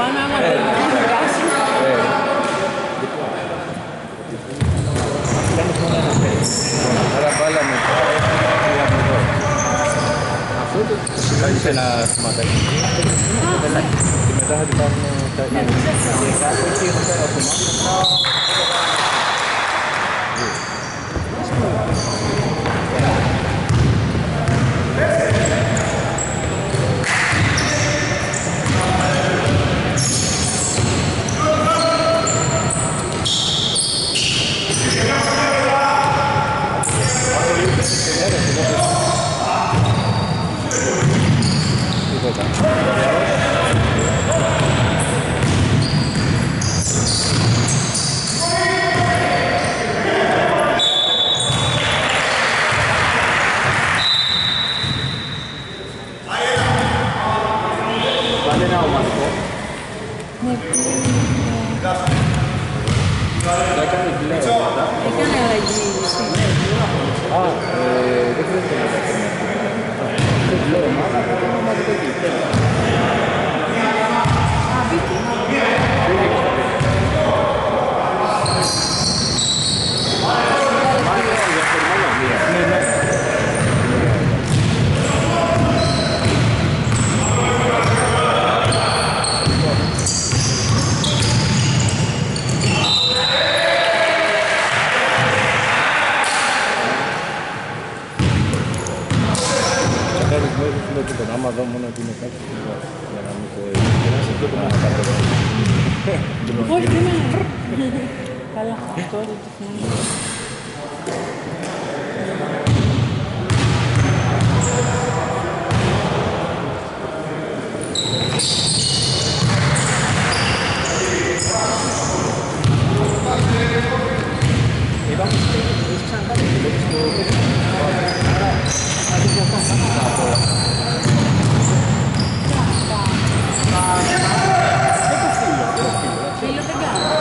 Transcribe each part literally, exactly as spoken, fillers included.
Πάμε άμα δεν είναι κάση. Άρα βάλαμε τώρα, πήγαμε εδώ. Αυτό το κάνεις ένα σηματάκι. Και μετά θα την πάρουμε τα ίδια. Και κάτω εκεί έχω πέρα από μάθημα. Άμα δω μόνο ότι είναι κάτι για να μην το επικοινωνήσει αυτό το μόνο Όχι, δεν είναι. Καλά, αυτό δεν το θυμάμαι. Είπαμε, έχεις ξανακάνει και βλέπεις το τέτοιο. Άρα, αν δεν διακάνω. Φίλο δεν κάνω.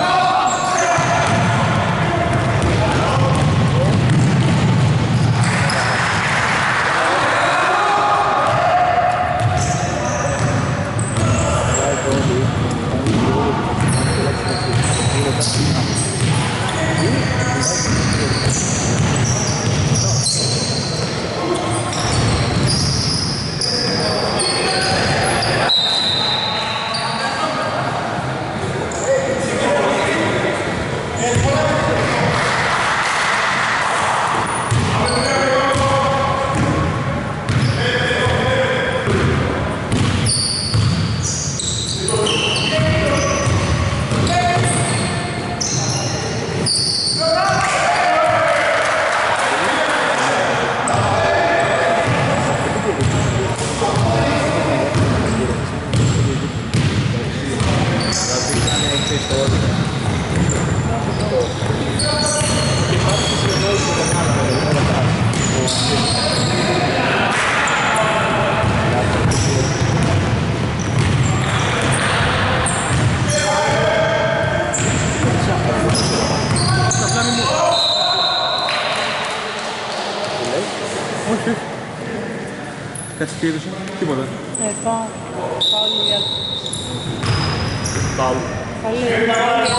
Κάτι σκύρωσε, τίποτα. Ε, πάω. Πάω λίγη άλλη. Πάω. Πάω λίγη άλλη.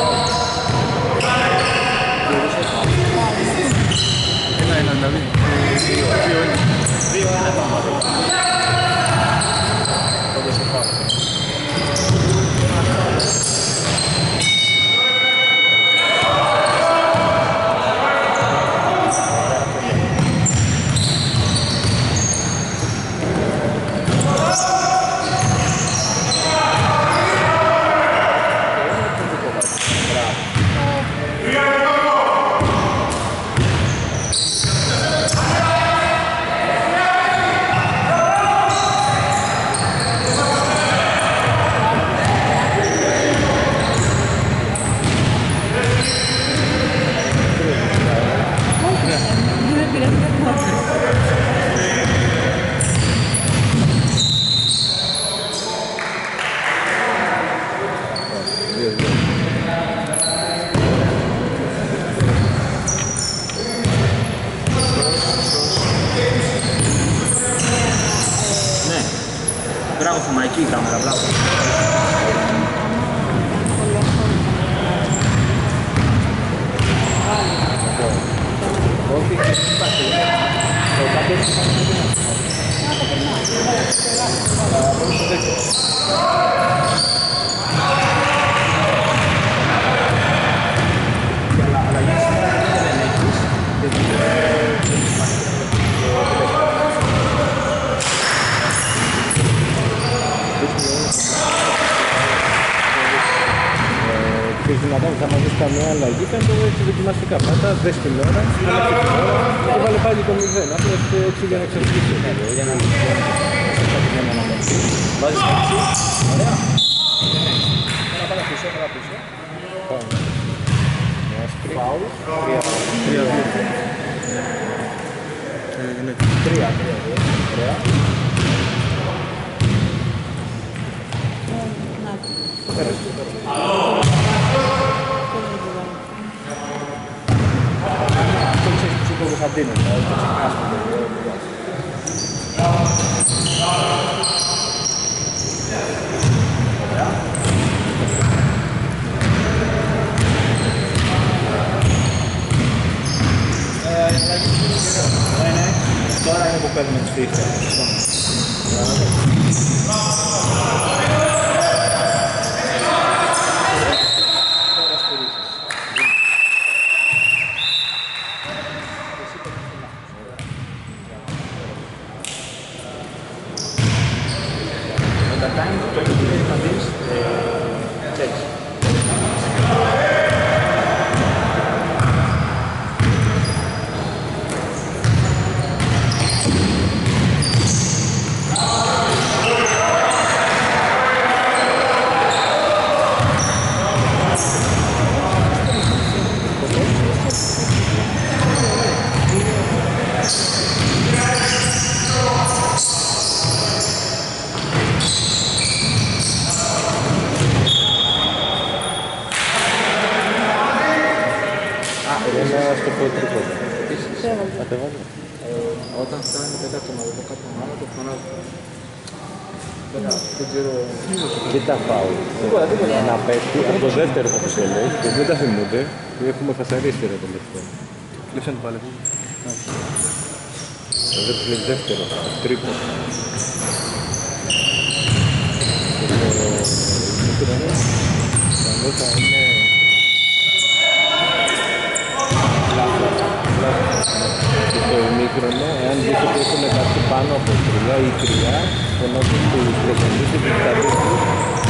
Ένα, ένα, δηλαδή. Δύο, δύο, ένα. Δύο, ένα πάμε. Τότε σε πάω. πεις δυνατά, θα μας δεις καμία αλλαγή, κάνε το έτσι δοκιμαστικά. Πάτα, δες την ώρα, άλλαξε την ώρα και βάλε πάλι το μηδέν. Απλώς έτσι για να εξαρτήσεις. Για να μην βάζεις έτσι. Ωραία. Έλα πάρα πίσω, πάρα πίσω. Πάμε. Φάουλ. Τρία δύο. Τρία δύο. Ωραία. Πέρασε. Αυτό ξέρεις που σήκω Κωνσταντίνο, το ξεχάσουμε. Ωραία. Τώρα είναι που παίρνουμε τις φύσεις. Όταν φτάνει πέντε άτομα εδώ κάτω μάλλον το φωνάζω. Δεν ξέρω... Κοίτα φάουλ. Ένα πέφτει από το δεύτερο που το λέει και δεν τα θυμούνται. Έχουμε φασαρίσει το τελευταίο. Κλείψαν το πάλι. Το δεύτερο, το τρίπο. Το θα είναι... Στο ημίχρονο, εάν δείτε ότι έχουν κάτι πάνω από τρία ή τρία, φωνάζουν τους προπονητές και τους κατήχους.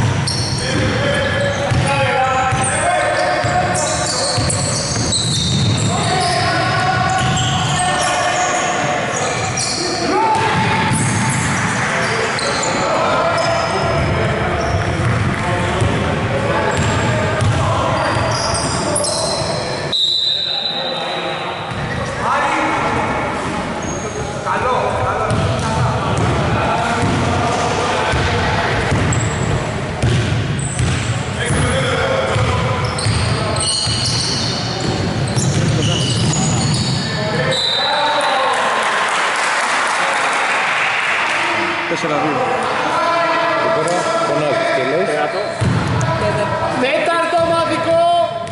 τέσσερα δύο. Και τώρα φωνάζεις και λες τέταρτο μαδικό!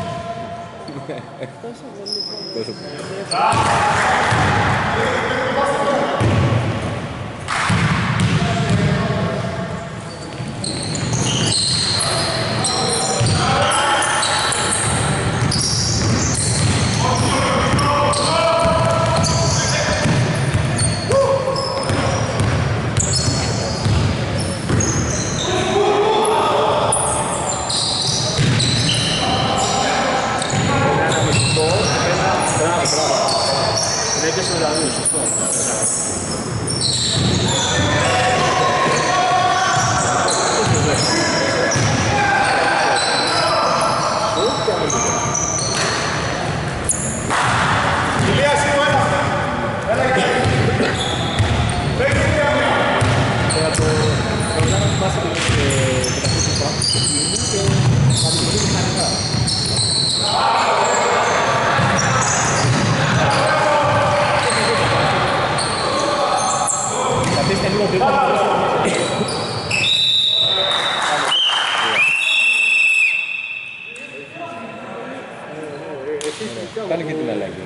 Τόσο πολύ. Τόσο πολύ. Κάνε και την αλλαγή.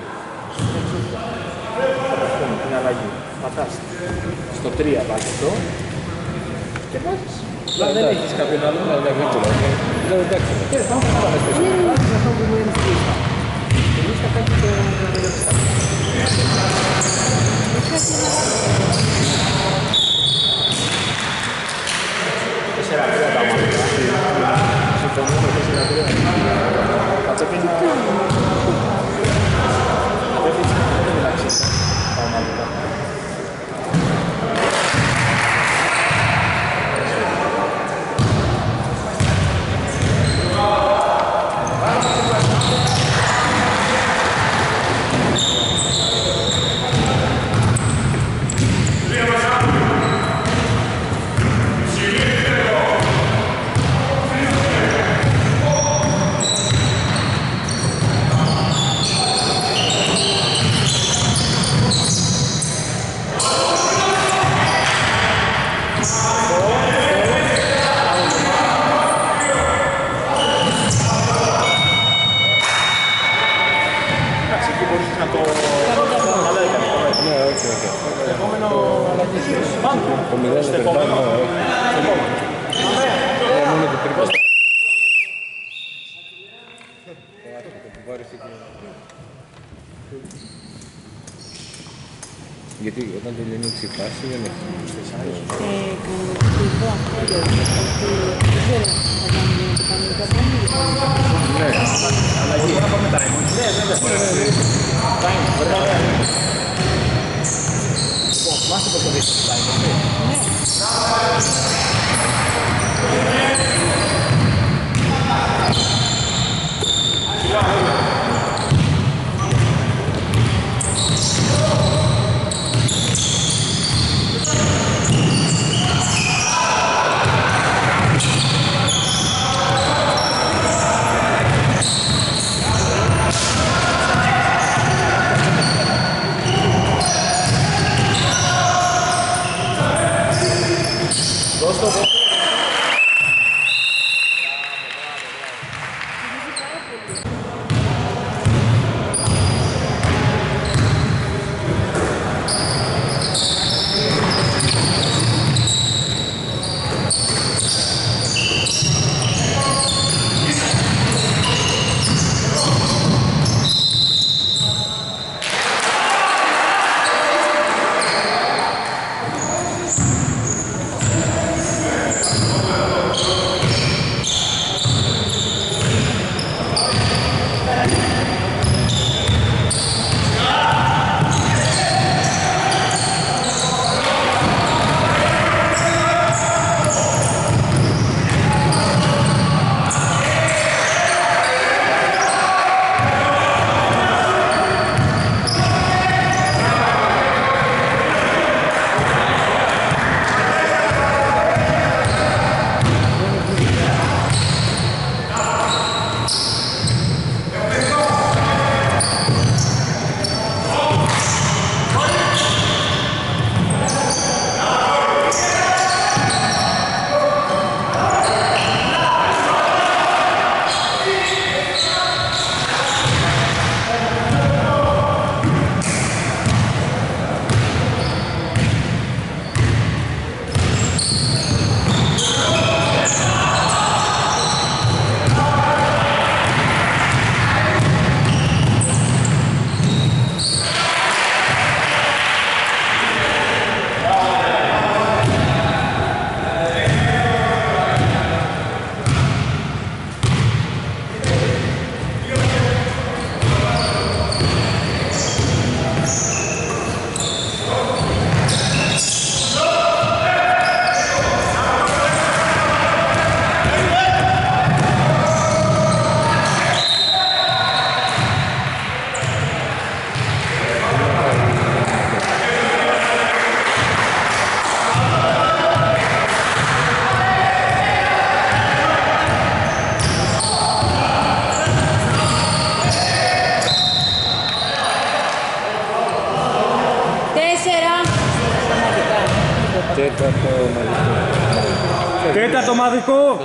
Την αλλαγή. Πατάς στο τρία βάζεις αυτό και βάζεις. Δεν έχεις κάποιον άλλο να αλλαγή του. Δεν εντάξει. Πάμε να πάμε στο σπίτι. Βάζεις αυτό που είναι στη λίστα. Στη λίστα κάτι το λίστα. Τέσσερα τρία τα μάτια. Συμφωνούμε τέσσερα τρία. Γιατί όταν τελειώνει η ξυπάση δεν έχει. Ε, κανονικό αυτό λέω. Δεν ξέρω όταν γίνεται κανονικά πόνοι. Ναι, αλλά εκεί να πάμε time. Ναι, βέβαια. Time, βέβαια. Λοιπόν, μάστε πως το δείχνει το time, έτσι. Τέταρτο μαδικό.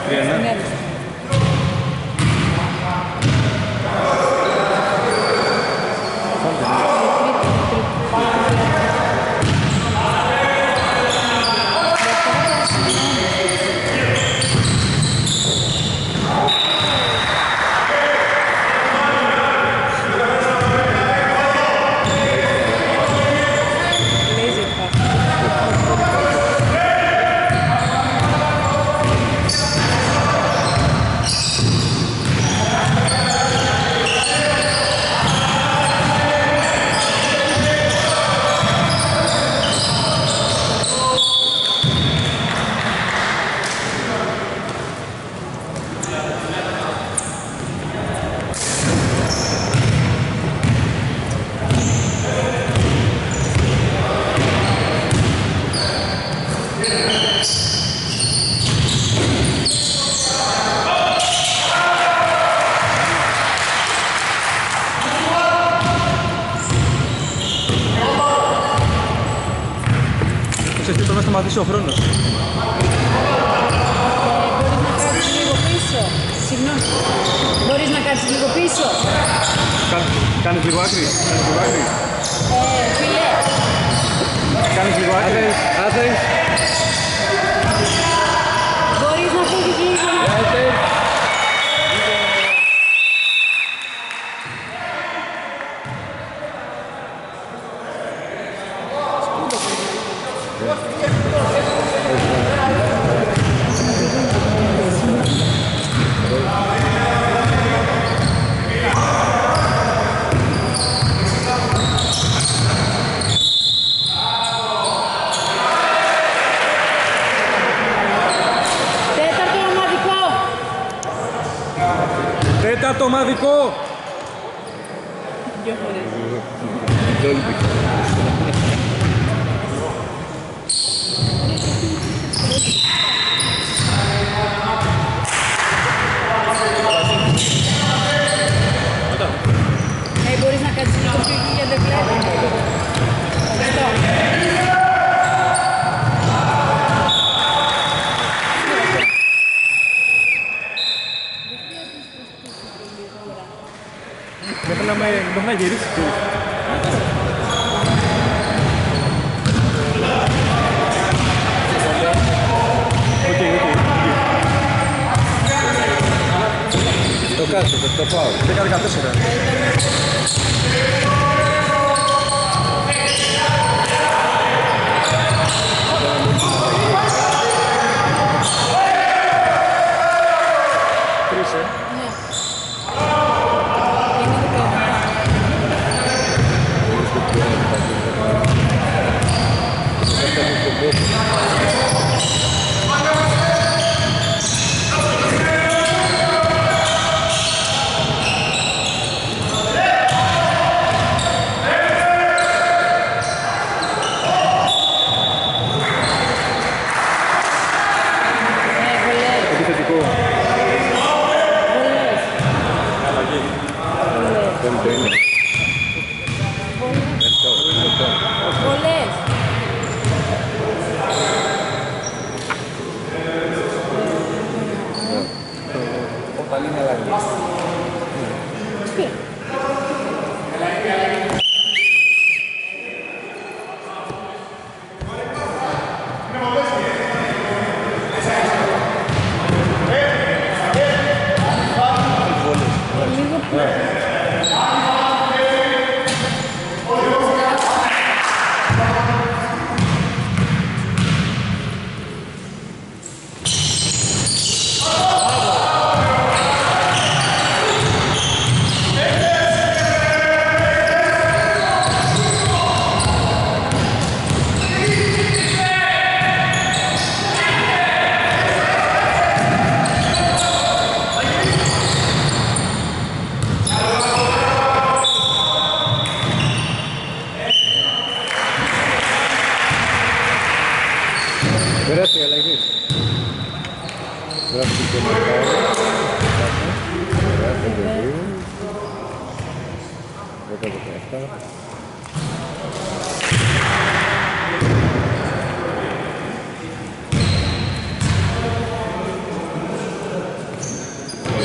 τρία ένα. Ναι. σταματήσει ο χρόνος. Ε, μπορείς να κάτσεις λίγο πίσω. Συγγνώμη. Μπορείς να κάτσεις λίγο πίσω. Κάνεις λίγο άκρη. Κάνεις λίγο άκρη. Ε, φίλε. Κάνεις λίγο άκρη. Άθες. Μπορείς να φύγεις λίγο. Άθες. Τέταρτο ομαδικό. Δυο φορές. Ε, μπορείς να κάτσεις λίγο πιο εκεί γιατί δεν βλέπω. Ευχαριστώ. Μέχρι να γυρίσεις. Το κάτσε, το πάω. δέκα δεκατέσσερα. Περάσει η αλλαγή. Γράφει και μετά. Γράφει και δύο. δέκα δεκαεπτά.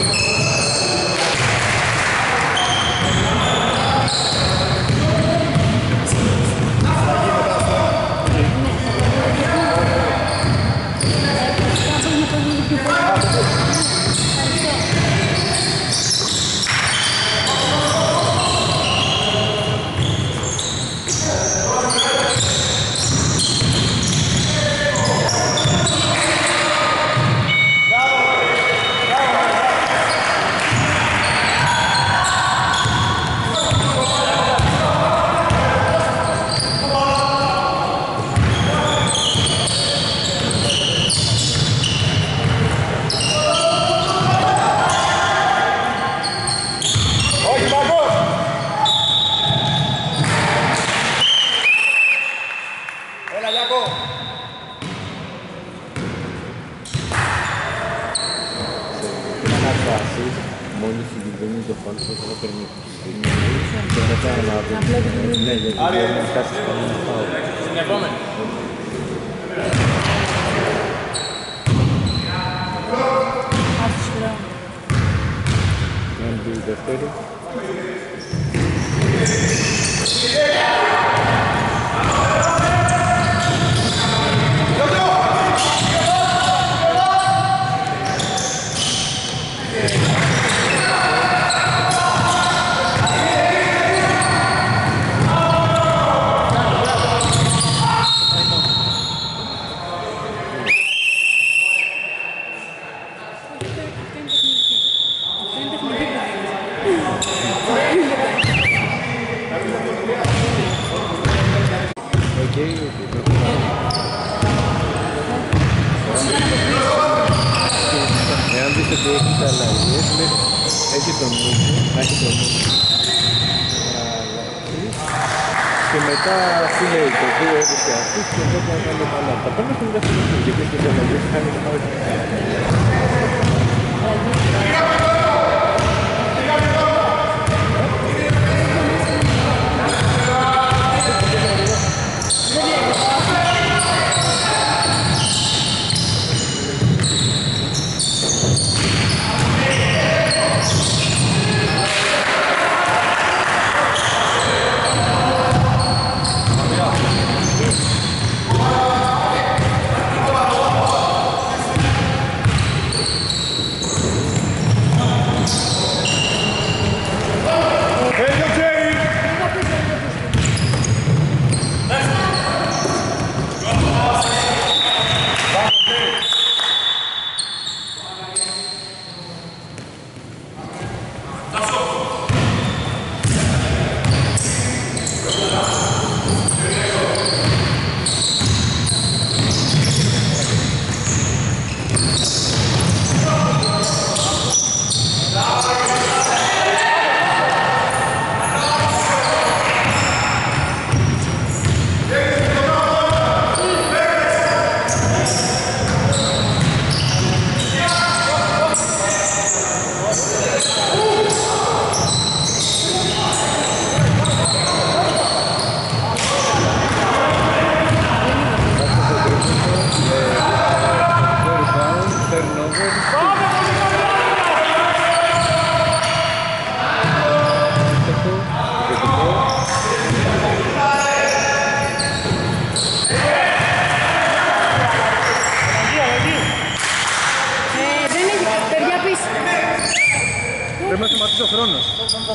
Πρέπει να σταματήσει ο χρόνος.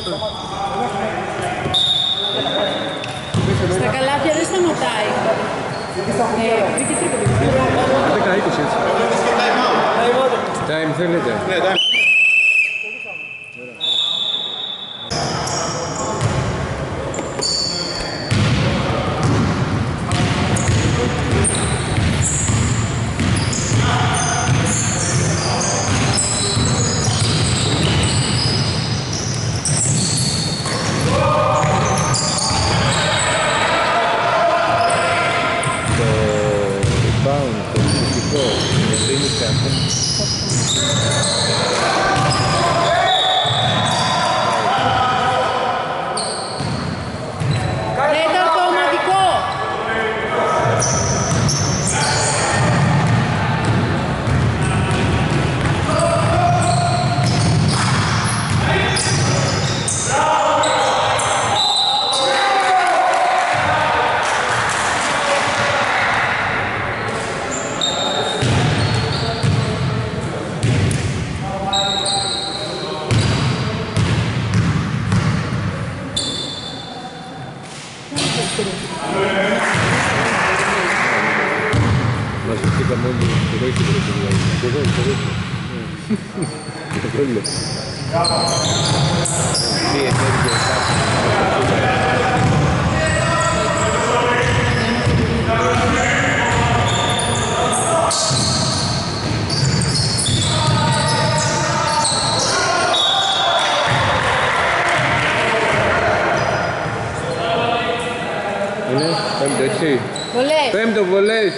Στα καλάθια δεν σταματάει. δέκα είκοσι έτσι. Time θέλετε. Ναι, time. Quello. Sì, è είναι, πέμπτο έτσι. Βολές. Πέμπτο βολές.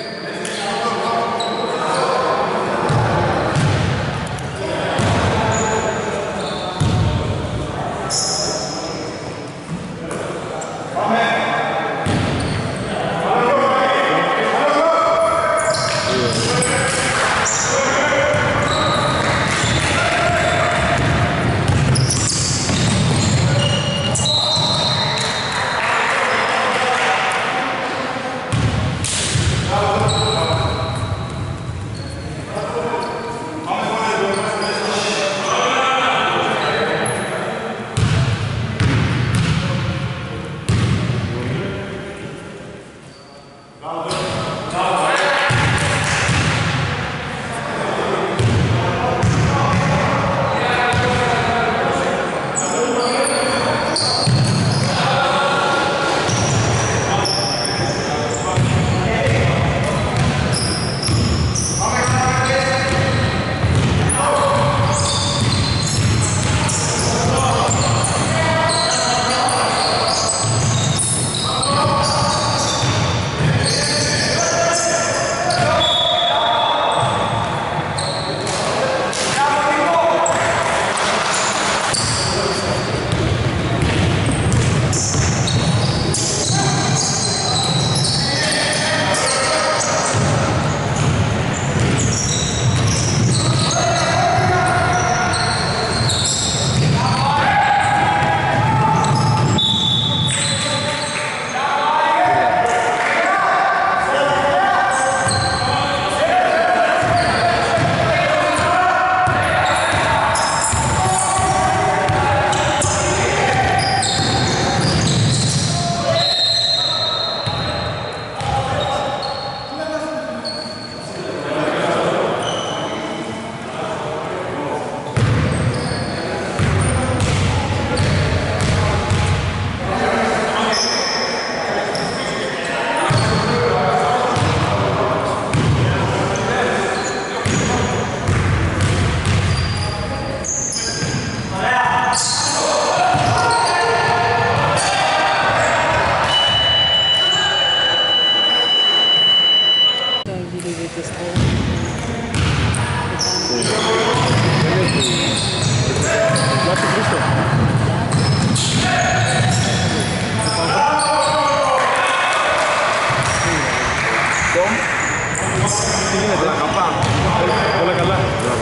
Όλα καλά.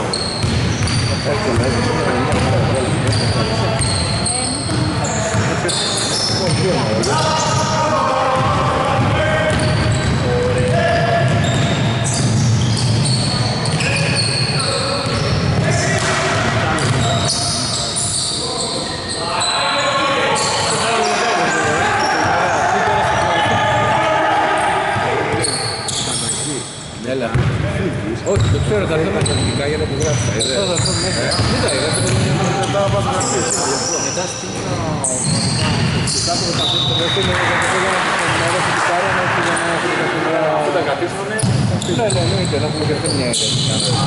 Έλα. Όχι, το ξέρω, τα θέματα τεχνικά για να το γράψα. Δεν τα είδα. Μετά στην... Δεν τα καθίσουνε. Ναι, ναι, εννοείται, να πούμε και αυτή μια ιδέα.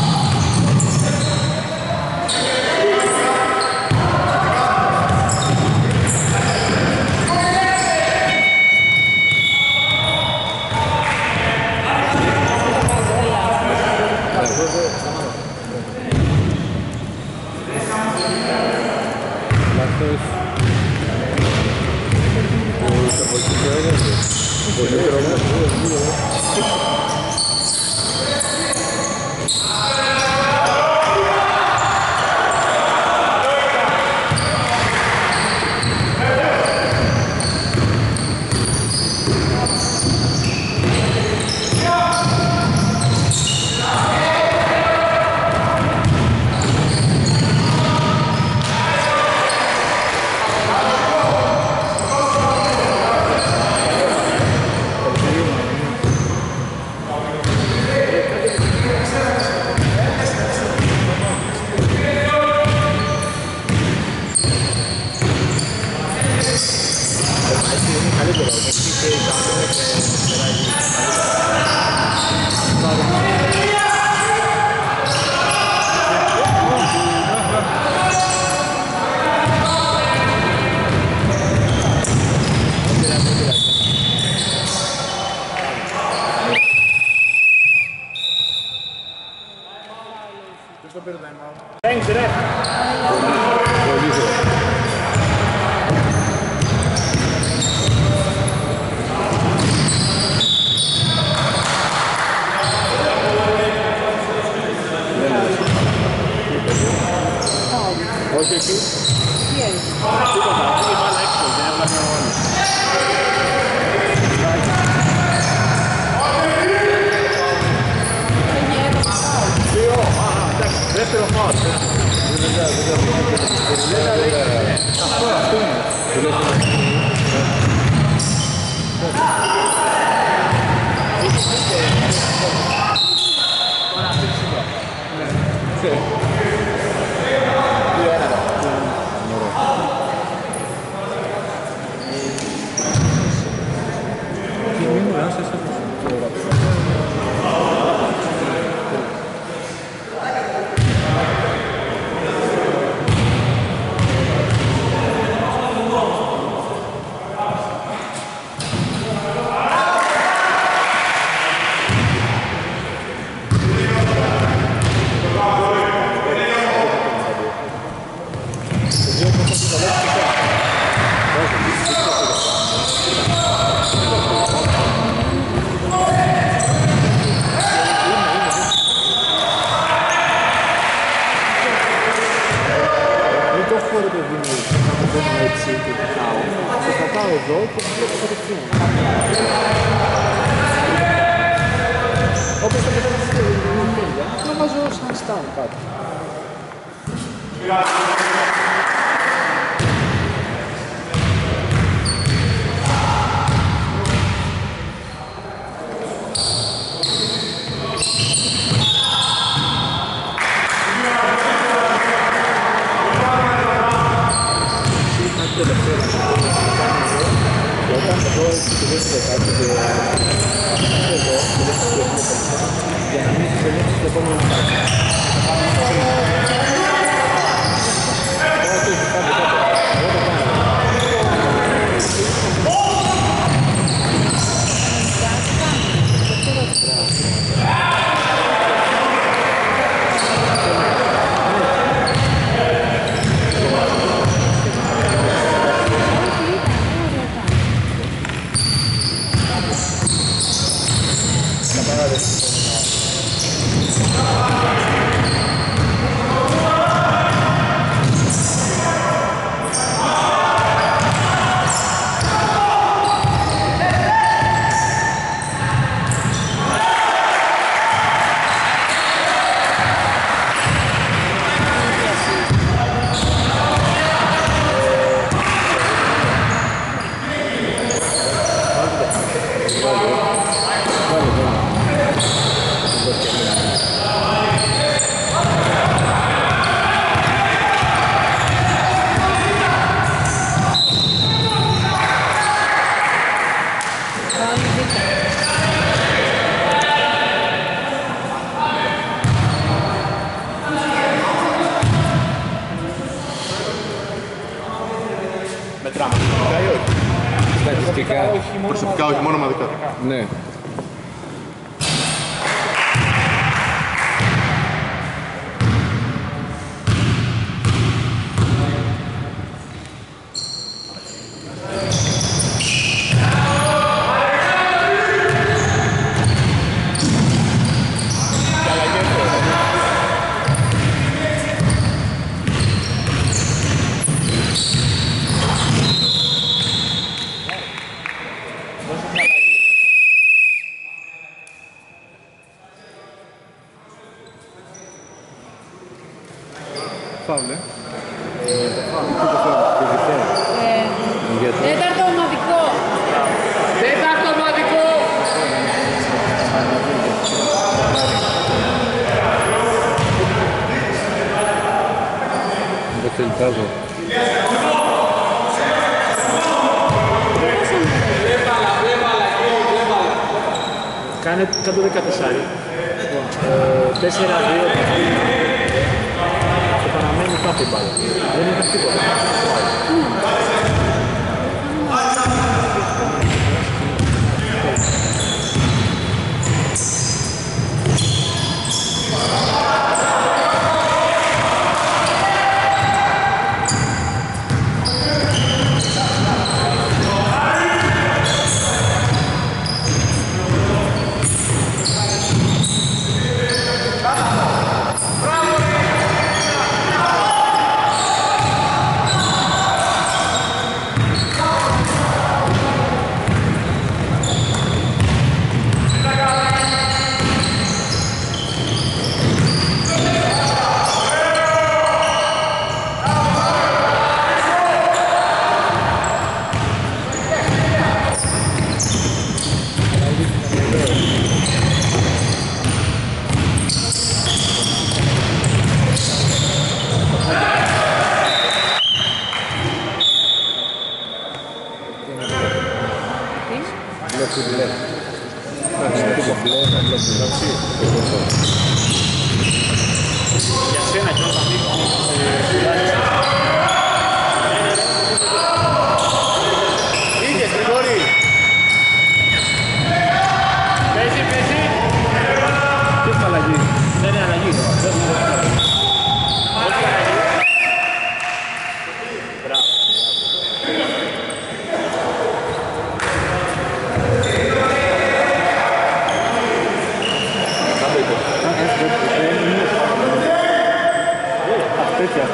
Thanks, ρε. Πολύ ωραία. Όχι εκεί. Τι έγινε. Τίποτα, αυτή η μπάλα έξω, δεν έβλεπε ο άλλος. Δύο, α, εντάξει, δεύτερο φάουλ. Αυτό, αυτό είναι. Τώρα αυτή τη σίγουρα. Δύο ένα. Και μην μου λάθος αυτό. Εδώ και βλέπω κατευθείαν. Όπως το πετάμε στην τέλεια, να βάζω σαν stand κάτω. Και όταν εδώ εξηγήσετε κάτι και αυτό εδώ, και δεν σας διεύγει περισσότερο, για να μην σας ελέγξεις το επόμενο κάτι. Όχι, όχι, κάτι, κάτι. Εγώ το κάνω. Μετράμε. Στατιστικά, Προσωπικά όχι, μόνο ομαδικά. ναι. Φάουλε. Τέταρτο ομαδικό. Τέταρτο ομαδικό! Δεν θέλει τάζο. Κάνε κάτω δεκατοσάρι. Τέσσερα δύο. Και παραμένει κάτω η μπάλα. Δεν είναι τίποτα. τέτοια.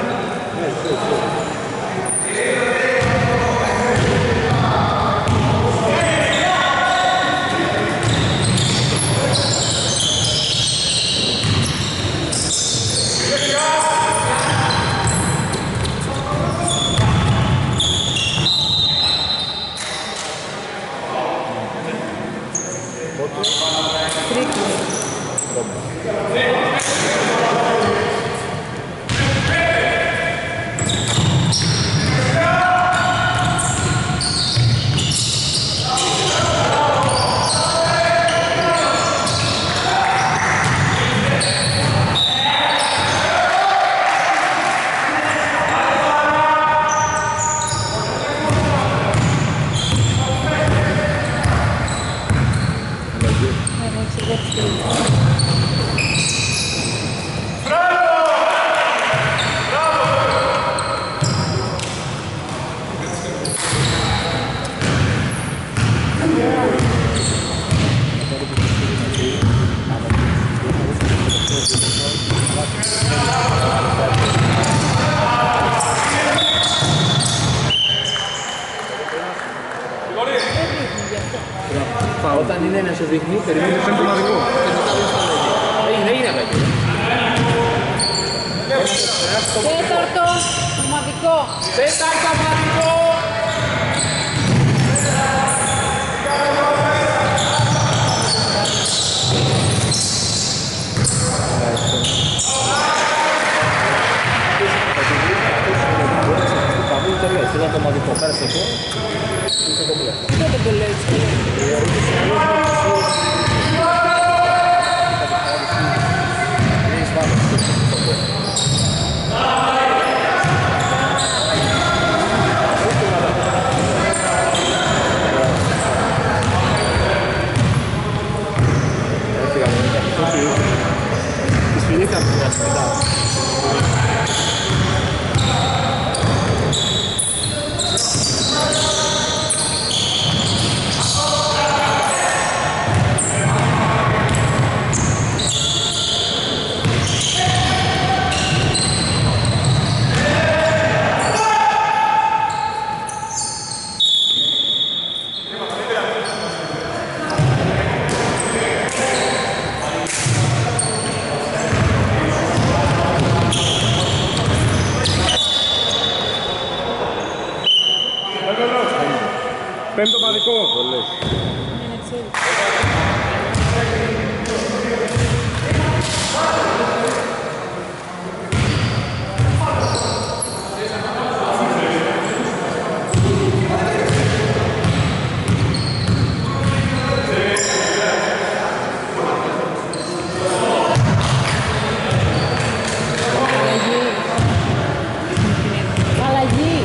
Όταν είναι να σου δείχνει, περιμένεις Είναι συμπτωματικό. Δεν είναι απαιτή. Τέταρτο, ομαδικό. Τέταρτο ομαδικό. Ήταν το ομαδικό, πέρασε αυτό. Δεν το λέω έτσι. Τις φιλήθηκαν μετά. Πέμπτο ομαδικό. Αλλαγή.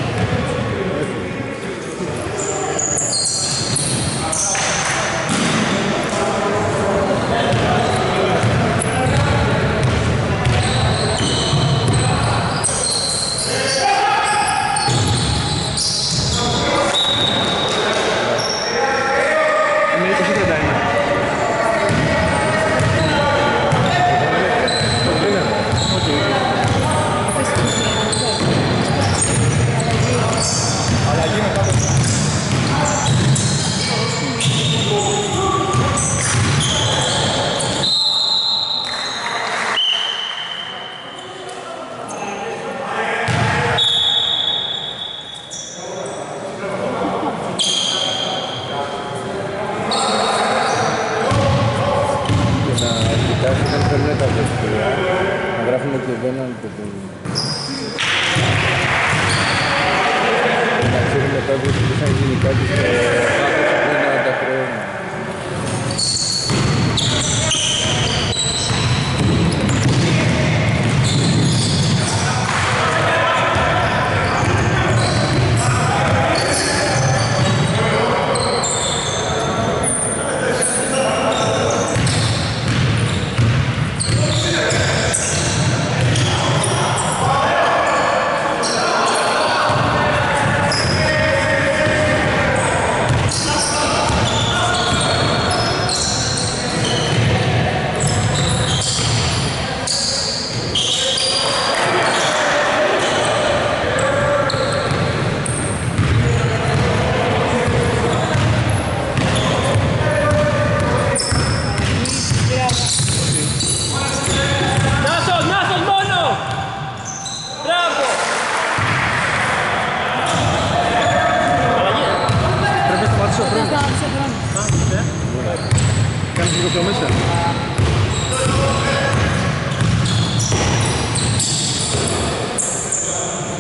Είναι είκοσι τριάντα ένα. Αλλαγή μετά το δεν θέλουν τα δευτεριά, να γράφουμε και δεν και το... Να ξέρουμε μετά που θα γίνει κάτι στο άνθρωπο που είναι τα χρόνια.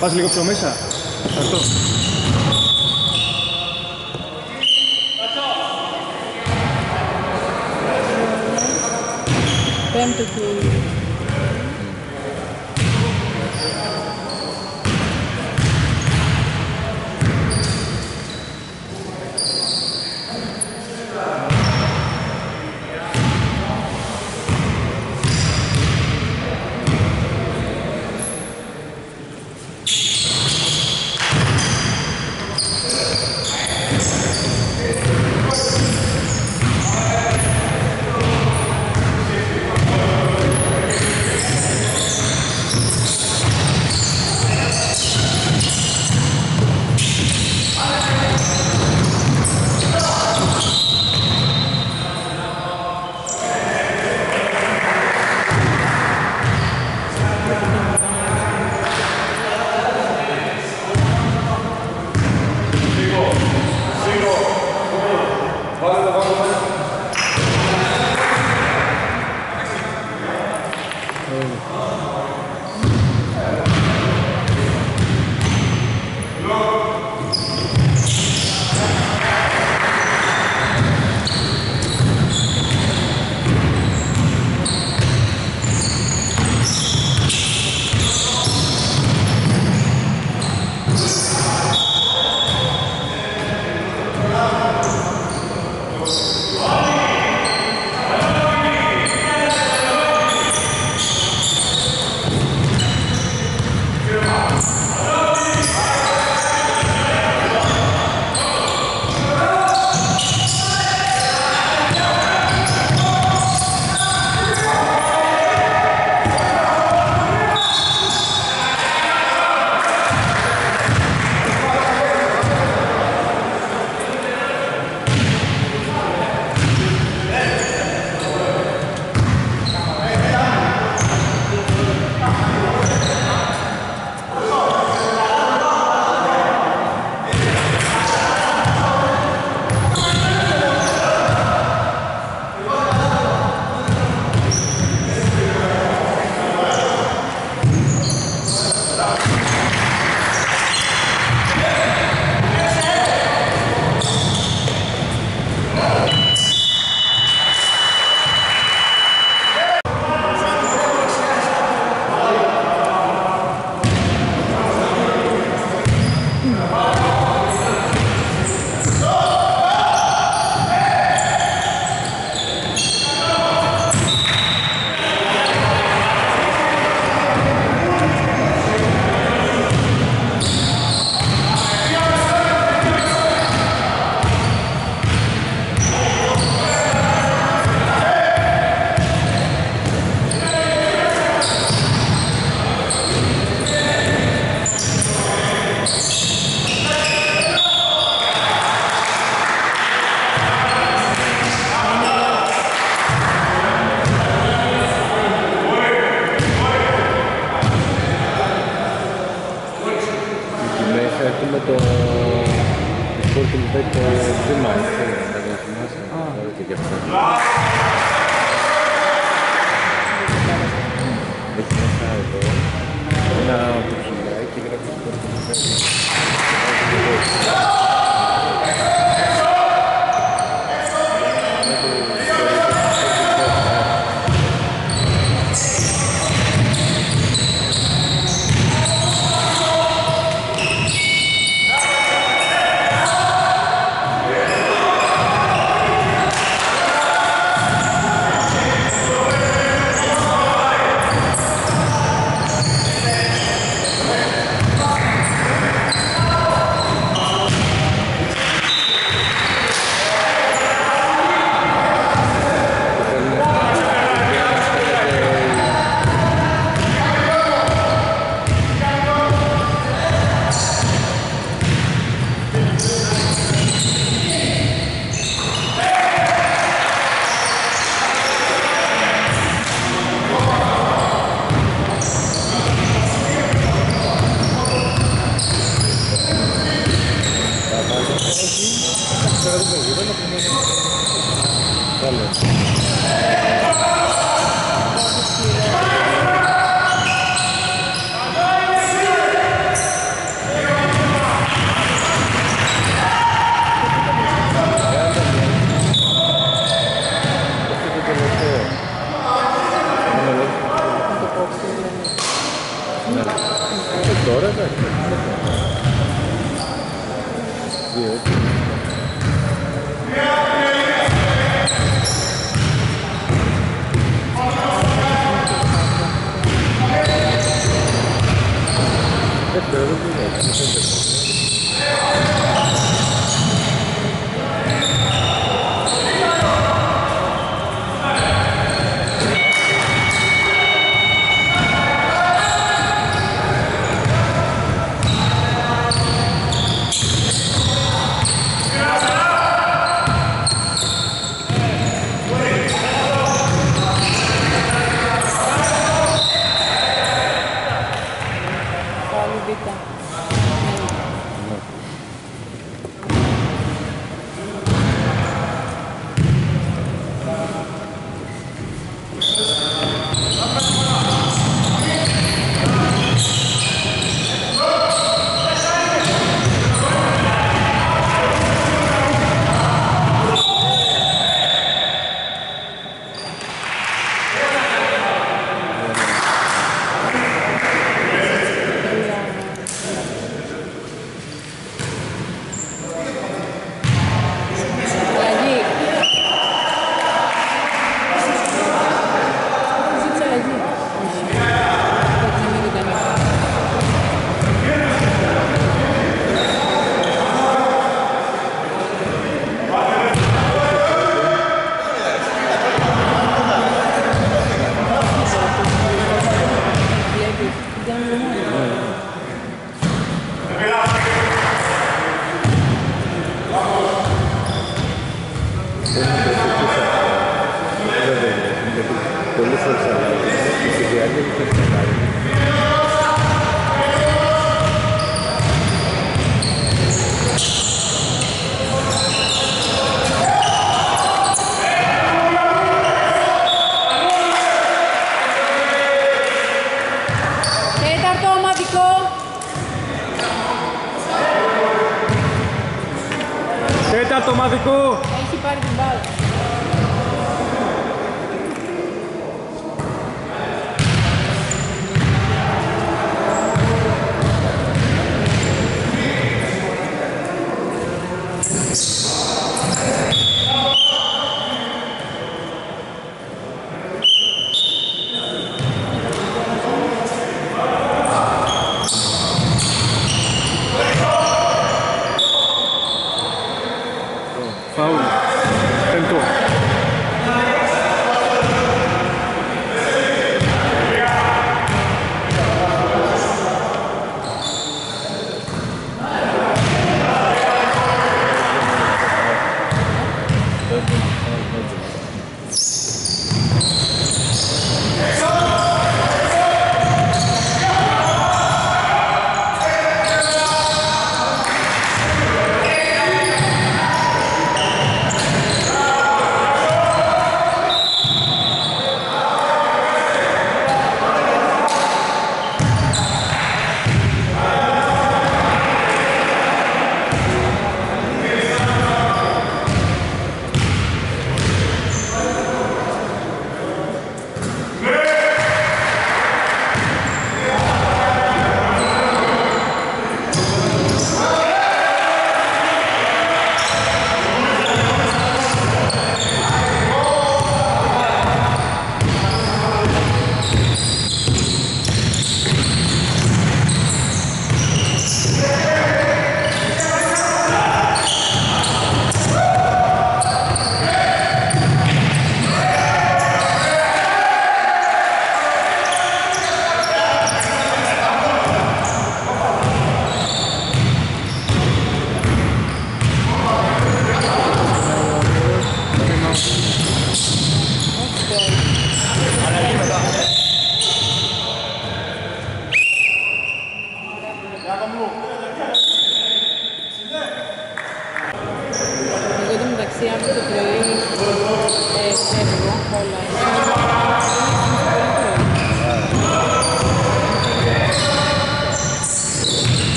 Πας λίγο πιο μέσα. Αυτό. Πέμπτο και... Έχουμε το Sporting Bet το βήμα, έτσι, να το θυμάσαι, να δείτε και αυτό. Έχει μέσα εδώ ένα μπουξιλάκι και γράφει Sporting Bet. Τώρα εντάξει. Δύο έτσι. Δεύτερο δεν πήγα. Τέταρτο ομαδικό. Έχει πάρει την μπάλα. Φάουλ. Πέμπτο.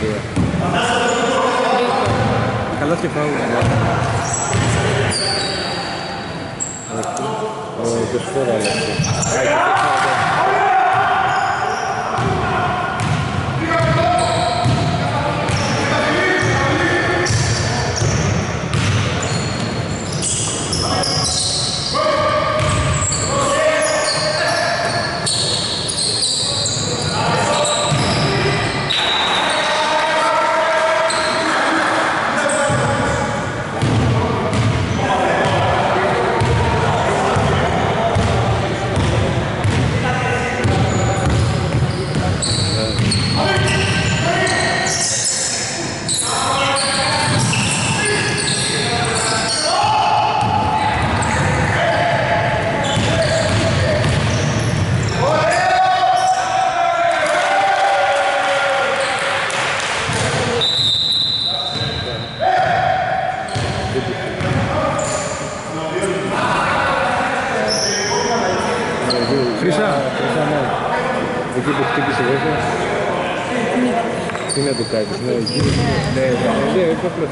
τρία. Καλά και φάουλ. Ο Κεσφόρα άλλαξε. Χρυσά. Χρυσά, ναι. Εκεί που χτύπησε βέβαια. Τι να το κάνεις, ναι, εκεί. Ναι, ναι, ναι, απλώς.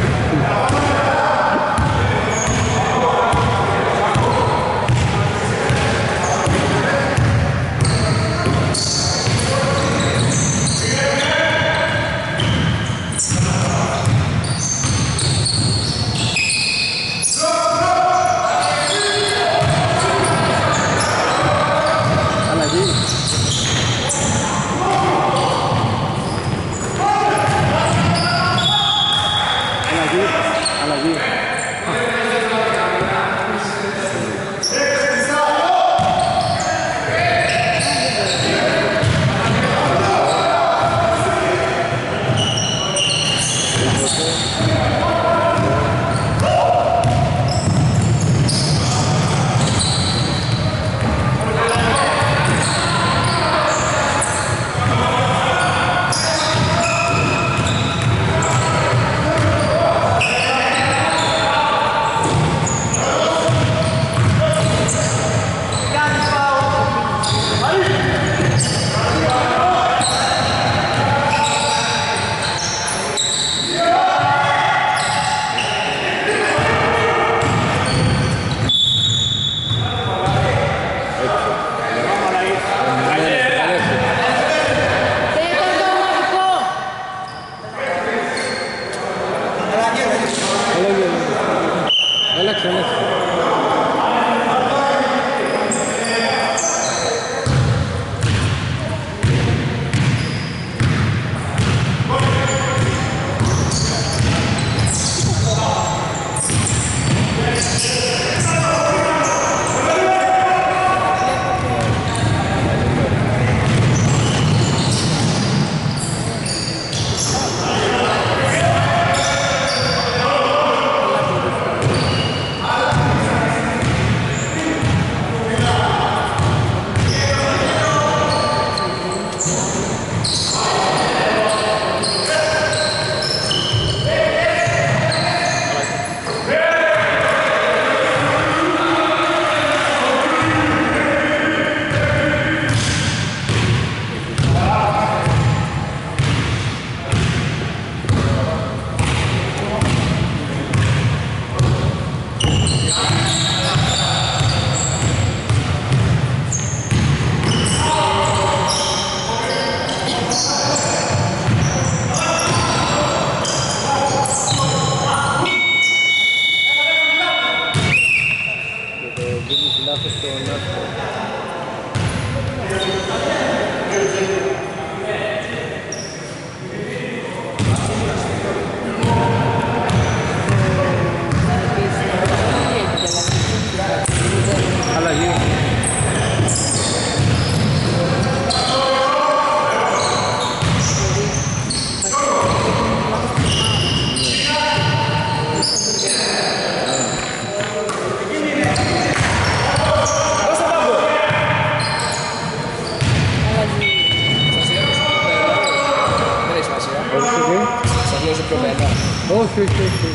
Όχι, όχι, όχι.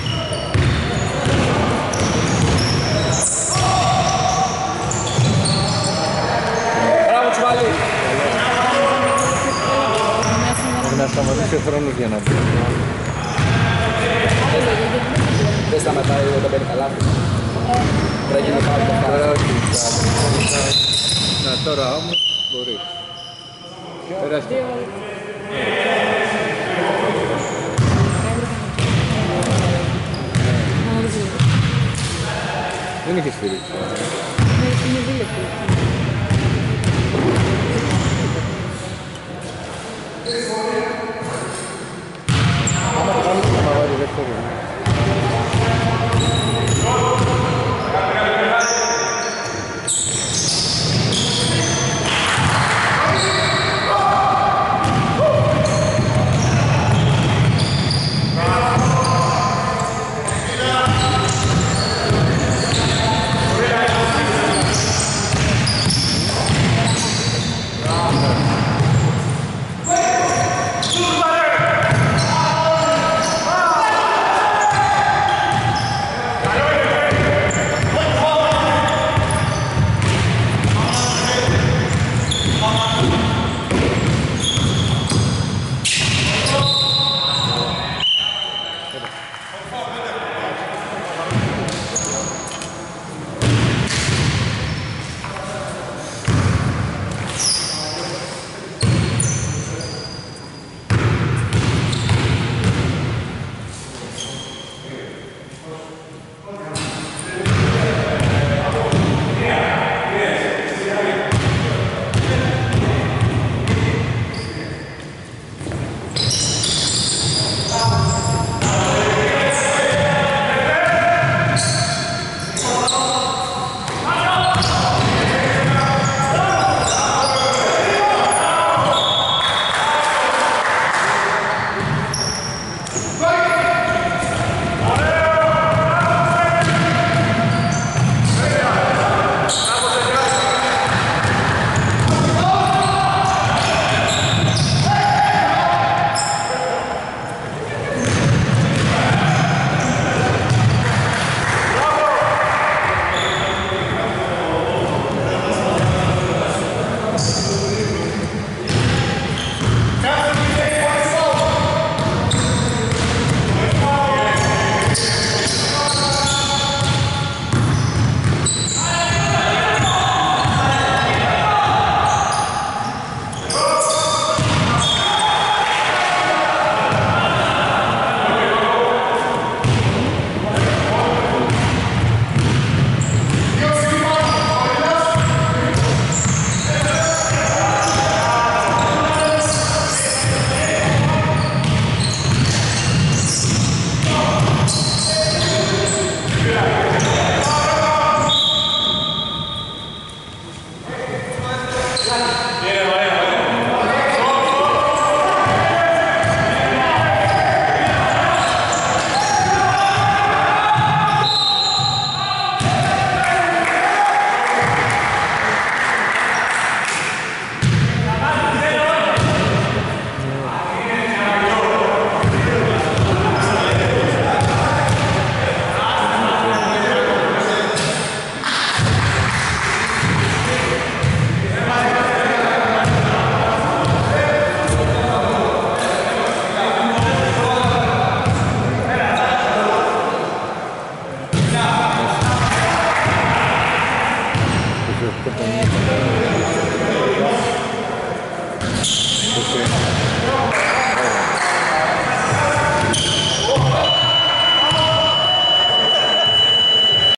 Μπράβο, Τσουβάλη. Να σταματήσει. χρειάζεσαι χρόνος για να μπει. Δεν σταματάει όταν μπαίνει καλά. Πρέπει να πάρει το Τώρα χάρη. όχι, θα- θα- να τώρα όμως μπορεί. Περάστε.